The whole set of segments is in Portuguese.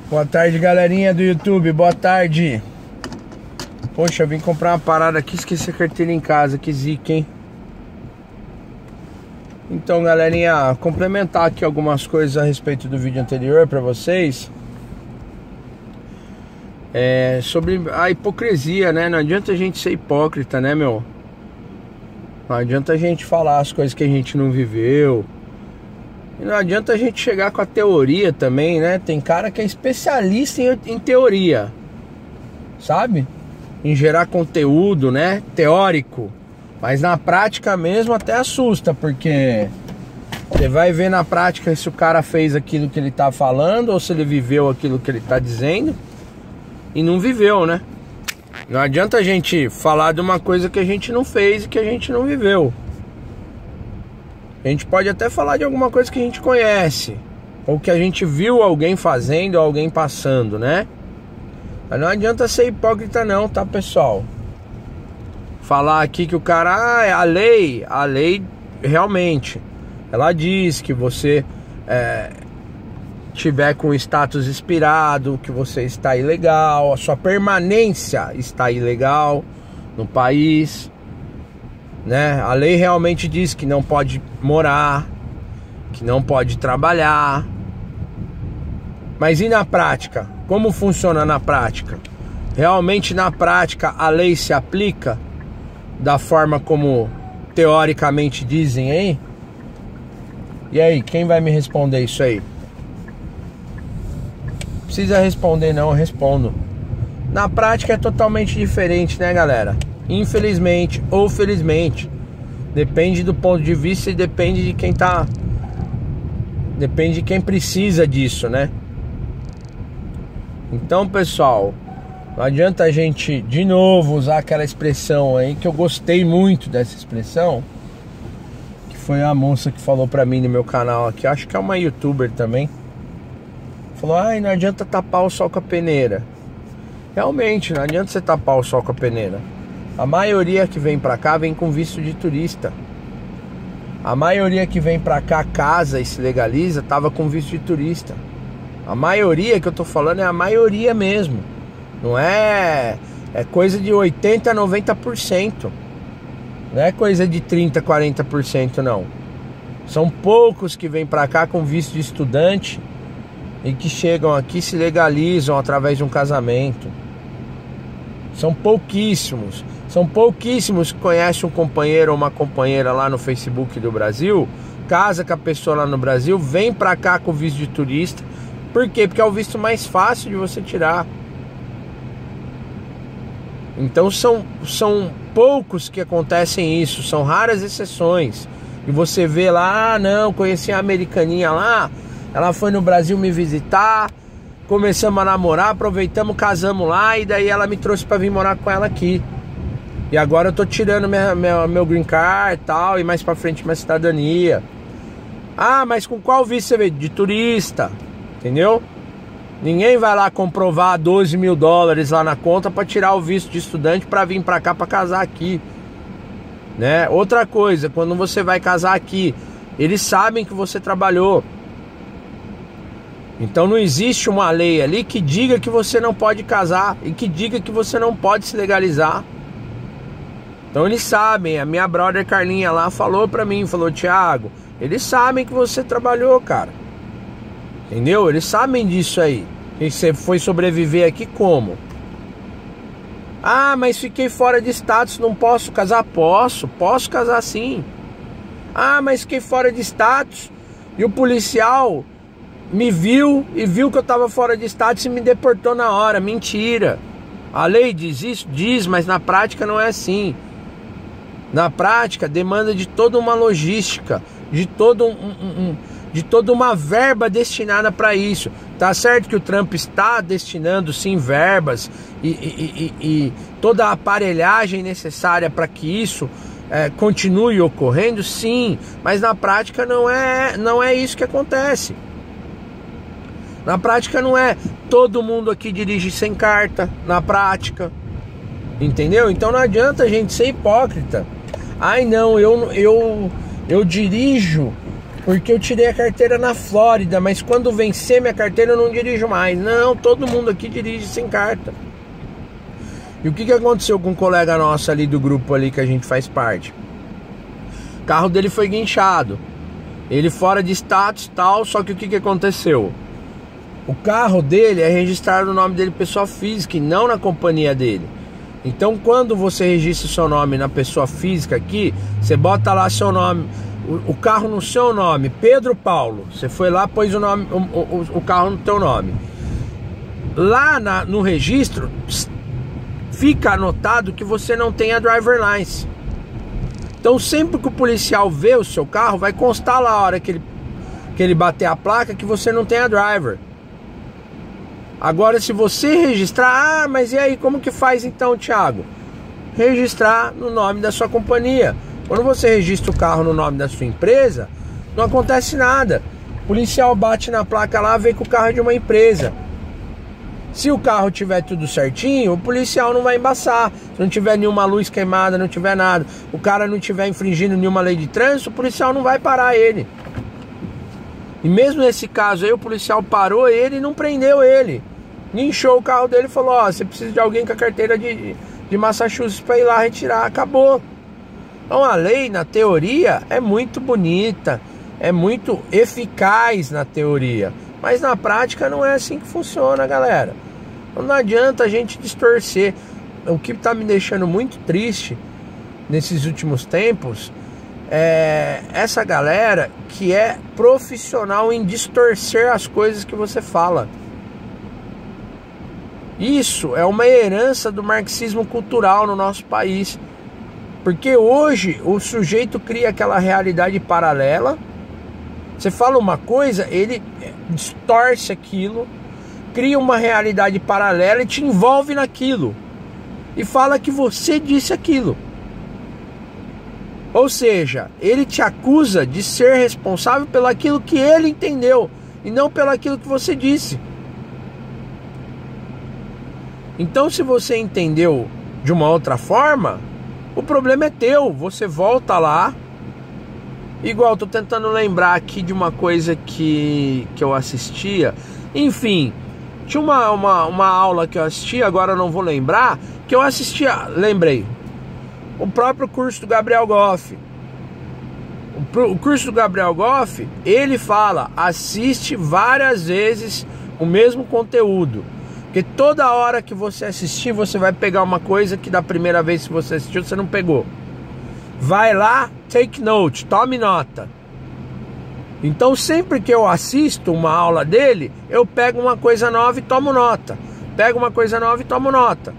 Boa tarde, galerinha do YouTube, boa tarde. Poxa, eu vim comprar uma parada aqui, esqueci a carteira em casa, que zica, hein? Então, galerinha, complementar aqui algumas coisas a respeito do vídeo anterior pra vocês. Sobre a hipocrisia, né? Não adianta a gente ser hipócrita, né, meu? Não adianta a gente falar as coisas que a gente não viveu. E não adianta a gente chegar com a teoria também, né? Tem cara que é especialista em teoria, sabe? Em gerar conteúdo, né? Teórico. Mas na prática mesmo até assusta, porque você vai ver na prática se o cara fez aquilo que ele tá falando ou se ele viveu aquilo que ele tá dizendo. E não viveu, né? Não adianta a gente falar de uma coisa que a gente não fez e que a gente não viveu. A gente pode até falar de alguma coisa que a gente conhece, ou que a gente viu alguém fazendo ou alguém passando, né? Mas não adianta ser hipócrita não, tá, pessoal? Falar aqui que o cara, a lei realmente, ela diz que você tiver com status expirado, que você está ilegal, a sua permanência está ilegal no país, né? A lei realmente diz que não pode morar, que não pode trabalhar. Mas e na prática? Como funciona na prática? Realmente na prática a lei se aplica da forma como teoricamente dizem aí? E aí, quem vai me responder isso aí? Não precisa responder não, eu respondo. Na prática é totalmente diferente, né, galera? Infelizmente ou felizmente, depende do ponto de vista e depende de quem tá, depende de quem precisa disso, né? Então, pessoal, não adianta a gente de novo usar aquela expressão aí, que eu gostei muito dessa expressão, que foi a moça que falou pra mim no meu canal aqui, acho que é uma youtuber também. Falou, ai, não adianta tapar o sol com a peneira. Realmente, não adianta você tapar o sol com a peneira. A maioria que vem pra cá vem com visto de turista. A maioria que vem pra cá casa e se legaliza tava com visto de turista. A maioria que eu tô falando é a maioria mesmo. Não é coisa de 80% a 90%. Não é coisa de 30%, 40% não. São poucos que vêm pra cá com visto de estudante e que chegam aqui e se legalizam através de um casamento. São pouquíssimos. São pouquíssimos que conhecem um companheiro ou uma companheira lá no Facebook do Brasil, casa com a pessoa lá no Brasil, vem pra cá com visto de turista. Por quê? Porque é o visto mais fácil de você tirar. Então são poucos que acontecem isso, são raras exceções. E você vê lá, ah não, conheci a americaninha lá, ela foi no Brasil me visitar, começamos a namorar, aproveitamos, casamos lá e daí ela me trouxe pra vir morar com ela aqui. E agora eu tô tirando meu green card e tal, e mais pra frente minha cidadania. Ah, mas com qual visto você veio? De turista, entendeu? Ninguém vai lá comprovar 12 mil dólares lá na conta pra tirar o visto de estudante pra vir pra cá pra casar aqui, né? Outra coisa, quando você vai casar aqui, eles sabem que você trabalhou. Então não existe uma lei ali que diga que você não pode casar e que diga que você não pode se legalizar. Então eles sabem, a minha brother Carlinha lá falou pra mim, falou, Thiago, eles sabem que você trabalhou, cara. Entendeu? Eles sabem disso aí. E você foi sobreviver aqui como? Ah, mas fiquei fora de status, não posso casar? Posso casar sim. Ah, mas fiquei fora de status e o policial me viu e viu que eu tava fora de status e me deportou na hora. Mentira. A lei diz isso? Diz, mas na prática não é assim. Na prática demanda de toda uma logística, de toda uma verba destinada para isso. Tá certo que o Trump está destinando sim verbas e toda a aparelhagem necessária para que isso continue ocorrendo, sim, mas na prática não é isso que acontece. Na prática não é todo mundo aqui dirige sem carta, na prática, entendeu? Então não adianta a gente ser hipócrita. Ai não, eu dirijo porque eu tirei a carteira na Flórida, mas quando vencer minha carteira eu não dirijo mais. Não, todo mundo aqui dirige sem carta. E o que aconteceu com um colega nosso ali do grupo ali que a gente faz parte? O carro dele foi guinchado, ele fora de status e tal, só que o que aconteceu? O carro dele é registrado no nome dele pessoa física e não na companhia dele. Então quando você registra o seu nome na pessoa física aqui, você bota lá seu nome, o carro no seu nome, Pedro Paulo. Você foi lá, pôs o nome, o carro no teu nome. Lá no registro fica anotado que você não tem a driver license. Então sempre que o policial vê o seu carro, vai constar lá a hora que ele bater a placa que você não tem a driver. Agora se você registrar, mas e aí, como que faz então, Thiago? Registrar no nome da sua companhia. Quando você registra o carro no nome da sua empresa, não acontece nada. O policial bate na placa lá, vê que o carro é de uma empresa. Se o carro tiver tudo certinho, o policial não vai embaçar. Se não tiver nenhuma luz queimada, não tiver nada, o cara não tiver infringindo nenhuma lei de trânsito, o policial não vai parar ele. E mesmo nesse caso aí, o policial parou ele e não prendeu ele. Guinchou o carro dele e falou: ó, você precisa de alguém com a carteira de Massachusetts para ir lá retirar. Acabou. Então a lei, na teoria, é muito bonita, é muito eficaz na teoria, mas na prática não é assim que funciona, galera. Então não adianta a gente distorcer. O que está me deixando muito triste nesses últimos tempos é essa galera que é profissional em distorcer as coisas que você fala. Isso é uma herança do marxismo cultural no nosso país. Porque hoje o sujeito cria aquela realidade paralela. Você fala uma coisa, ele distorce aquilo, cria uma realidade paralela e te envolve naquilo. E fala que você disse aquilo. Ou seja, ele te acusa de ser responsável pelo aquilo que ele entendeu e não pelo aquilo que você disse. Então, se você entendeu de uma outra forma, o problema é teu. Você volta lá. Igual, tô tentando lembrar aqui de uma coisa que eu assistia. Enfim, tinha uma aula que eu assistia, agora eu não vou lembrar, que eu assistia, lembrei. O próprio curso do Gabriel Goff. O curso do Gabriel Goff, ele fala, assiste várias vezes o mesmo conteúdo. Porque toda hora que você assistir, você vai pegar uma coisa que da primeira vez que você assistiu, você não pegou. Vai lá, take note, tome nota. Então sempre que eu assisto uma aula dele, eu pego uma coisa nova e tomo nota. Pego uma coisa nova e tomo nota.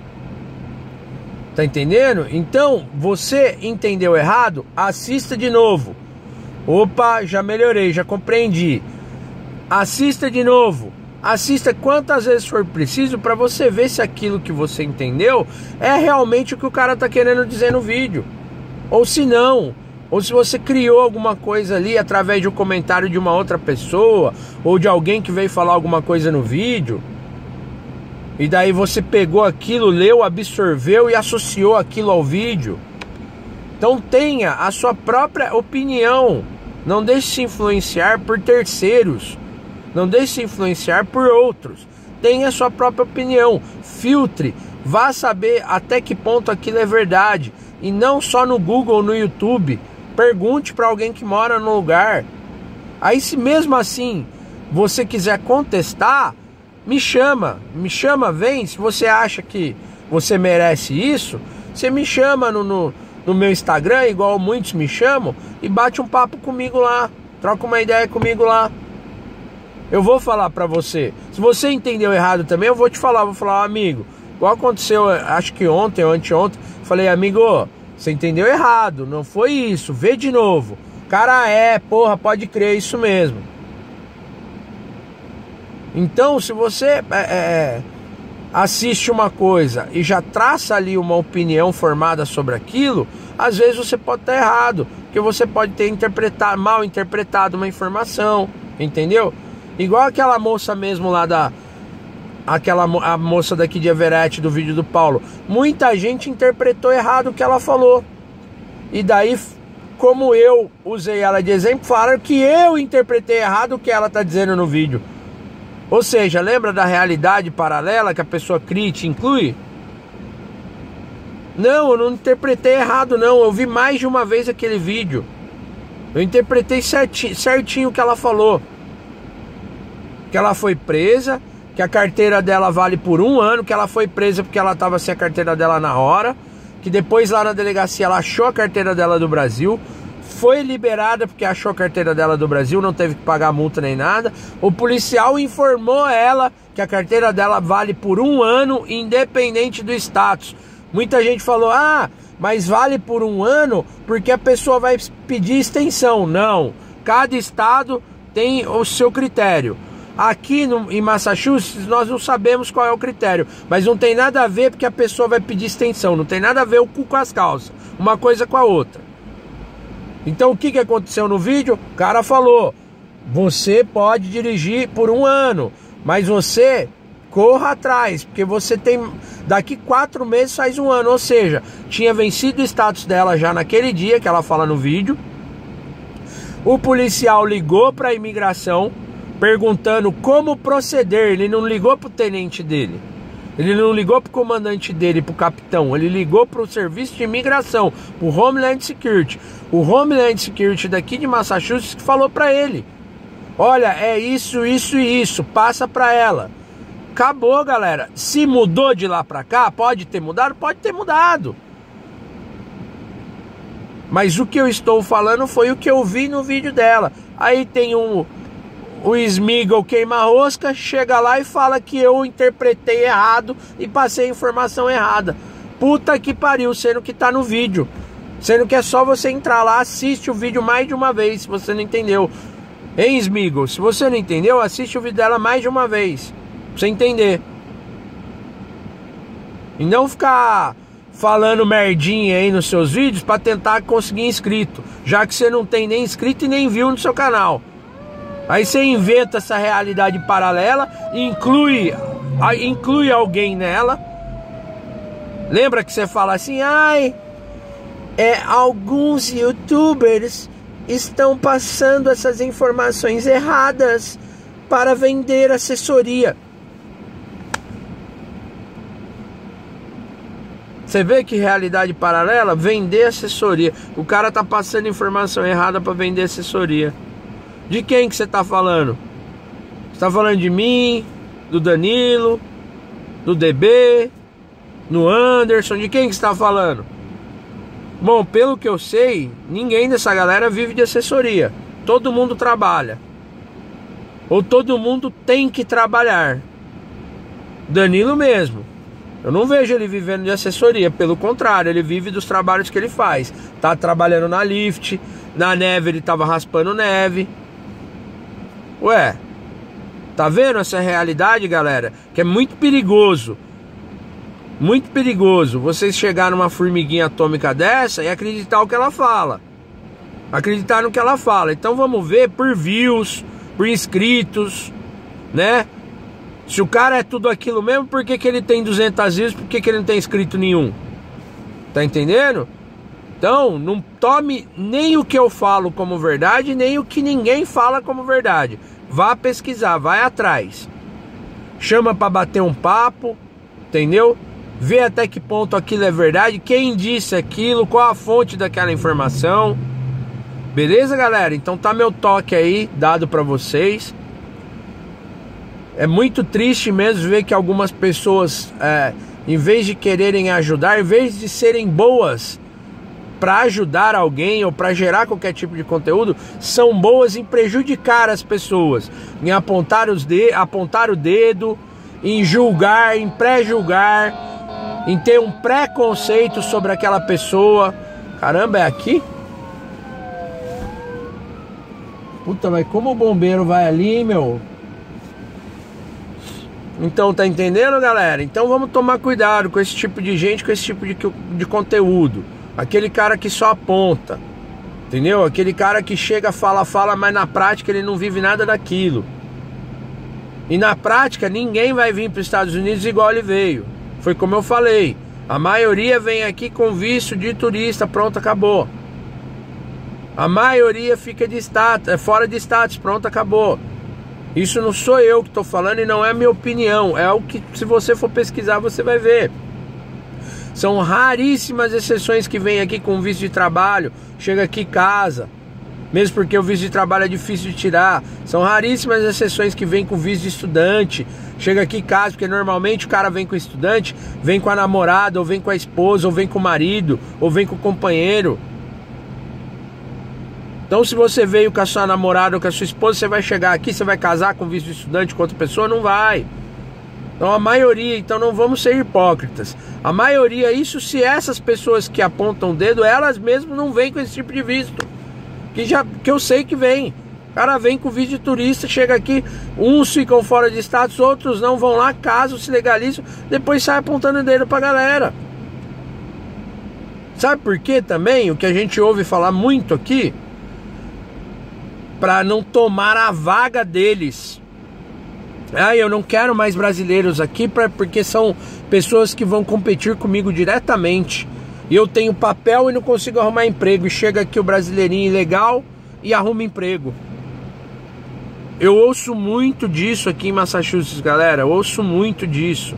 Tá entendendo? Então, você entendeu errado? Assista de novo. Opa, já melhorei, já compreendi. Assista de novo. Assista quantas vezes for preciso para você ver se aquilo que você entendeu é realmente o que o cara tá querendo dizer no vídeo. Ou se não, ou se você criou alguma coisa ali através de um comentário de uma outra pessoa, ou de alguém que veio falar alguma coisa no vídeo, e daí você pegou aquilo, leu, absorveu e associou aquilo ao vídeo. Então tenha a sua própria opinião. Não deixe se influenciar por terceiros. Não deixe se influenciar por outros. Tenha a sua própria opinião. Filtre. Vá saber até que ponto aquilo é verdade. E não só no Google ou no YouTube. Pergunte para alguém que mora no lugar. Aí se mesmo assim você quiser contestar, me chama, vem. Se você acha que você merece isso, você me chama no meu Instagram, igual muitos me chamam, e bate um papo comigo lá, troca uma ideia comigo lá. Eu vou falar pra você. Se você entendeu errado também, eu vou te falar, amigo, igual aconteceu, acho que ontem ou anteontem, falei, amigo, você entendeu errado, não foi isso, vê de novo. Cara, porra, pode crer, isso mesmo. Então, se você assiste uma coisa e já traça ali uma opinião formada sobre aquilo, às vezes você pode estar errado, porque você pode ter mal interpretado uma informação, entendeu? Igual aquela moça mesmo lá a moça daqui de Everett, do vídeo do Paulo. Muita gente interpretou errado o que ela falou. E daí como eu usei ela de exemplo, falaram que eu interpretei errado o que ela tá dizendo no vídeo. Ou seja, lembra da realidade paralela que a pessoa cria e te inclui? Não, eu não interpretei errado não, eu vi mais de uma vez aquele vídeo. Eu interpretei certinho o que ela falou. Que ela foi presa, que a carteira dela vale por 1 ano, que ela foi presa porque ela estava sem a carteira dela na hora, que depois lá na delegacia ela achou a carteira dela do Brasil, foi liberada porque achou a carteira dela do Brasil, não teve que pagar multa nem nada. O policial informou ela que a carteira dela vale por 1 ano, independente do status. Muita gente falou, ah, mas vale por 1 ano porque a pessoa vai pedir extensão. Não, cada estado tem o seu critério. Aqui em Massachusetts nós não sabemos qual é o critério, mas não tem nada a ver porque a pessoa vai pedir extensão, não tem nada a ver o cu com as calças, uma coisa com a outra. Então o que aconteceu no vídeo? O cara falou, você pode dirigir por 1 ano, mas você corra atrás, porque você tem, daqui 4 meses faz 1 ano, ou seja, tinha vencido o status dela já naquele dia que ela fala no vídeo. O policial ligou para a imigração perguntando como proceder. Ele não ligou pro tenente dele, ele não ligou pro comandante dele, pro capitão, ele ligou pro serviço de imigração, pro Homeland Security. O Homeland Security daqui de Massachusetts que falou pra ele, olha, é isso, isso e isso, passa pra ela. Acabou, galera. Se mudou de lá pra cá, pode ter mudado? Pode ter mudado. Mas o que eu estou falando foi o que eu vi no vídeo dela. Aí tem o Smeagol queima-rosca, chega lá e fala que eu interpretei errado e passei a informação errada. Puta que pariu, sendo que tá no vídeo. Sendo que é só você entrar lá, assiste o vídeo mais de uma vez, se você não entendeu. Hein, Smeagol? Se você não entendeu, assiste o vídeo dela mais de uma vez, pra você entender. E não ficar falando merdinha aí nos seus vídeos pra tentar conseguir inscrito, já que você não tem nem inscrito e nem view no seu canal. Aí você inventa essa realidade paralela, inclui alguém nela. Lembra que você fala assim, ai, alguns youtubers estão passando essas informações erradas para vender assessoria. Você vê que realidade paralela? Vender assessoria. O cara tá passando informação errada para vender assessoria. De quem que você tá falando? Você tá falando de mim, do Danilo, do DB, no Anderson? De quem que você tá falando? Bom, pelo que eu sei, ninguém dessa galera vive de assessoria. Todo mundo trabalha. Ou todo mundo tem que trabalhar. Danilo mesmo. Eu não vejo ele vivendo de assessoria. Pelo contrário, ele vive dos trabalhos que ele faz. Tá trabalhando na Lyft, na neve ele tava raspando neve. Ué, tá vendo essa realidade, galera? Que é muito perigoso. Muito perigoso vocês chegar numa formiguinha atômica dessa e acreditar o que ela fala. Acreditar no que ela fala. Então vamos ver por views, por inscritos, né? Se o cara é tudo aquilo mesmo, por que ele tem 200 views? Por que ele não tem inscrito nenhum? Tá entendendo? Então, não tome nem o que eu falo como verdade, nem o que ninguém fala como verdade. Vá pesquisar, vai atrás. Chama pra bater um papo, entendeu? Vê até que ponto aquilo é verdade, quem disse aquilo, qual a fonte daquela informação. Beleza, galera? Então tá meu toque aí, dado pra vocês. É muito triste mesmo ver que algumas pessoas, em vez de quererem ajudar, em vez de serem boas para ajudar alguém ou para gerar qualquer tipo de conteúdo, são boas em prejudicar as pessoas, em apontar o dedo, em julgar, em pré-julgar, em ter um preconceito sobre aquela pessoa. Caramba, é aqui? Puta, mas como o bombeiro vai ali, meu? Então, tá entendendo, galera? Então vamos tomar cuidado com esse tipo de gente, com esse tipo de conteúdo. Aquele cara que só aponta, entendeu? Aquele cara que chega, fala, mas na prática ele não vive nada daquilo. E na prática ninguém vai vir para os Estados Unidos igual ele veio. Foi como eu falei, a maioria vem aqui com visto de turista, pronto, acabou. A maioria fica de status, fora de status, pronto, acabou. Isso não sou eu que estou falando e não é minha opinião. É o que, se você for pesquisar, você vai ver. São raríssimas exceções que vêm aqui com visto de trabalho, chega aqui e casa. Mesmo porque o visto de trabalho é difícil de tirar. São raríssimas exceções que vêm com visto de estudante, chega aqui e casa, porque normalmente o cara vem com estudante, vem com a namorada, ou vem com a esposa, ou vem com o marido, ou vem com o companheiro. Então se você veio com a sua namorada ou com a sua esposa, você vai chegar aqui, você vai casar com visto de estudante com outra pessoa? Não vai. Então a maioria, então não vamos ser hipócritas. A maioria, isso se essas pessoas que apontam o dedo, elas mesmas não vêm com esse tipo de visto. Que eu sei que vem. O cara vem com visto de turista, chega aqui, uns ficam fora de status, outros não, vão lá, casam, se legalizam, depois sai apontando o dedo pra galera. Sabe por quê também? O que a gente ouve falar muito aqui, para não tomar a vaga deles. Eu não quero mais brasileiros aqui porque são pessoas que vão competir comigo diretamente. E eu tenho papel e não consigo arrumar emprego. E chega aqui o brasileirinho ilegal e arruma emprego. Eu ouço muito disso aqui em Massachusetts, galera. Eu ouço muito disso.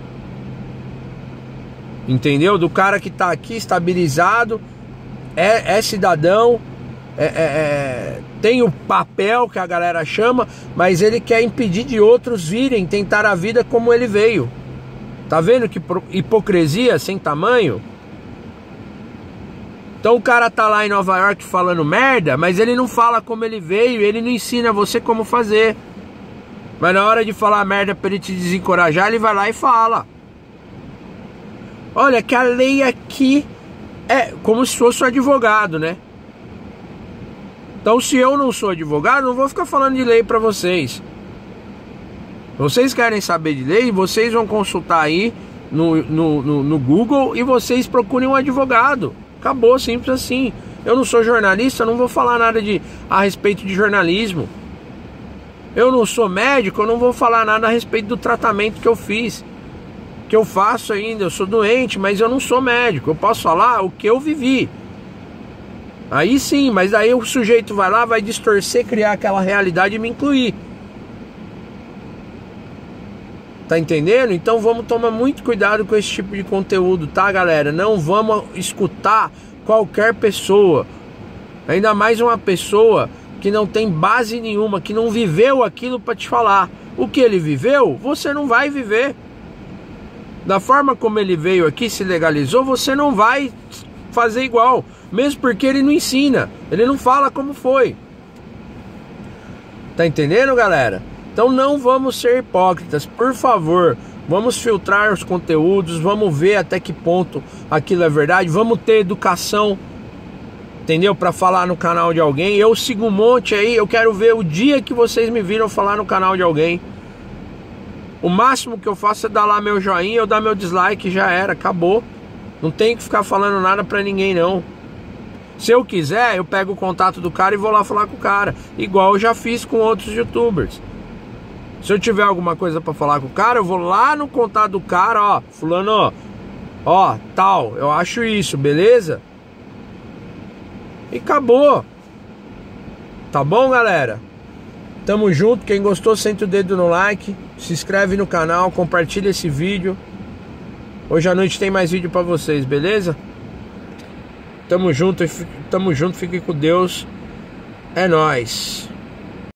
Entendeu? Do cara que tá aqui estabilizado, é cidadão, tem o papel que a galera chama, mas ele quer impedir de outros virem tentar a vida como ele veio. Tá vendo que hipocrisia sem tamanho? Então o cara tá lá em Nova York falando merda, mas ele não fala como ele veio, ele não ensina você como fazer. Mas na hora de falar merda pra ele te desencorajar, ele vai lá e fala: olha que a lei aqui é como se fosse um advogado, né? Então se eu não sou advogado, não vou ficar falando de lei pra vocês. Vocês querem saber de lei, vocês vão consultar aí no Google e vocês procurem um advogado. Acabou, simples assim. Eu não sou jornalista, não vou falar nada a respeito de jornalismo. Eu não sou médico, eu não vou falar nada a respeito do tratamento que eu fiz, que eu faço ainda. Eu sou doente, mas eu não sou médico. Eu posso falar o que eu vivi. Aí sim, mas daí o sujeito vai lá, vai distorcer, criar aquela realidade e me incluir. Tá entendendo? Então vamos tomar muito cuidado com esse tipo de conteúdo, tá, galera? Não vamos escutar qualquer pessoa, ainda mais uma pessoa que não tem base nenhuma, que não viveu aquilo para te falar. O que ele viveu, você não vai viver. Da forma como ele veio aqui, se legalizou, você não vai fazer igual, mesmo porque ele não ensina, ele não fala como foi. Tá entendendo, galera? Então não vamos ser hipócritas, por favor. Vamos filtrar os conteúdos, vamos ver até que ponto aquilo é verdade, vamos ter educação, entendeu? Para falar no canal de alguém. Eu sigo um monte aí, eu quero ver o dia que vocês me viram falar no canal de alguém. O máximo que eu faço é dar lá meu joinha, eu dar meu dislike, já era, acabou. Não tem que ficar falando nada pra ninguém não. Se eu quiser, eu pego o contato do cara e vou lá falar com o cara, igual eu já fiz com outros youtubers. Se eu tiver alguma coisa pra falar com o cara, eu vou lá no contato do cara, ó, fulano, ó, tal, eu acho isso, beleza? E acabou. Tá bom, galera? Tamo junto, quem gostou senta o dedo no like, se inscreve no canal, compartilha esse vídeo. Hoje à noite tem mais vídeo pra vocês, beleza? Tamo junto, fiquem com Deus. É nóis.